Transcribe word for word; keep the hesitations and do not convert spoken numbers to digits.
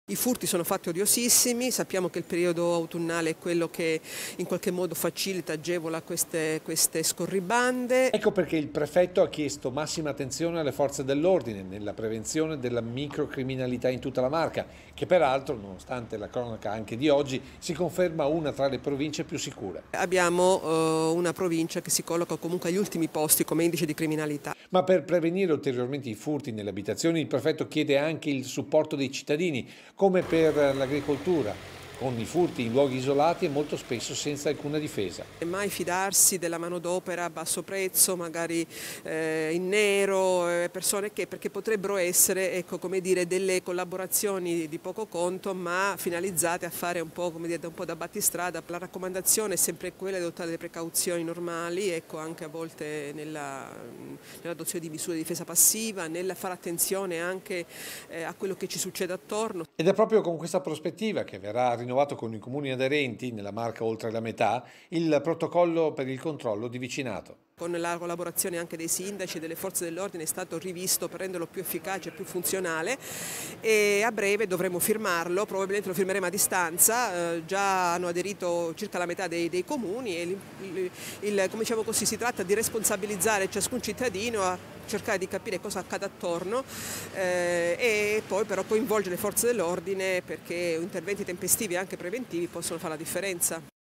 I furti sono fatti odiosissimi, sappiamo che il periodo autunnale è quello che in qualche modo facilita, agevola queste, queste scorribande. Ecco perché il prefetto ha chiesto massima attenzione alle forze dell'ordine nella prevenzione della microcriminalità in tutta la Marca, che peraltro, nonostante la cronaca anche di oggi, si conferma una tra le province più sicure. Abbiamo eh, una provincia che si colloca comunque agli ultimi posti come indice di criminalità. Ma per prevenire ulteriormente i furti nelle abitazioni, il prefetto chiede anche il supporto dei cittadini, come per l'agricoltura, con i furti in luoghi isolati e molto spesso senza alcuna difesa. E mai fidarsi della manodopera a basso prezzo, magari eh, in nero, eh, persone che, perché potrebbero essere, ecco, come dire, delle collaborazioni di poco conto, ma finalizzate a fare un po', come dire, un po' da battistrada. La raccomandazione è sempre quella di adottare le precauzioni normali, ecco, anche a volte nella, nell'adozione di misure di difesa passiva, nel fare attenzione anche eh, a quello che ci succede attorno. Ed è proprio con questa prospettiva che verrà rinnovato con i comuni aderenti, nella Marca oltre la metà, il protocollo per il controllo di vicinato. Con la collaborazione anche dei sindaci e delle forze dell'ordine è stato rivisto per renderlo più efficace e più funzionale e a breve dovremo firmarlo, probabilmente lo firmeremo a distanza, eh, già hanno aderito circa la metà dei, dei comuni e il, il, il, come diciamo così, si tratta di responsabilizzare ciascun cittadino a cercare di capire cosa accade attorno eh, e poi però coinvolgere le forze dell'ordine perché interventi tempestivi e anche preventivi possono fare la differenza.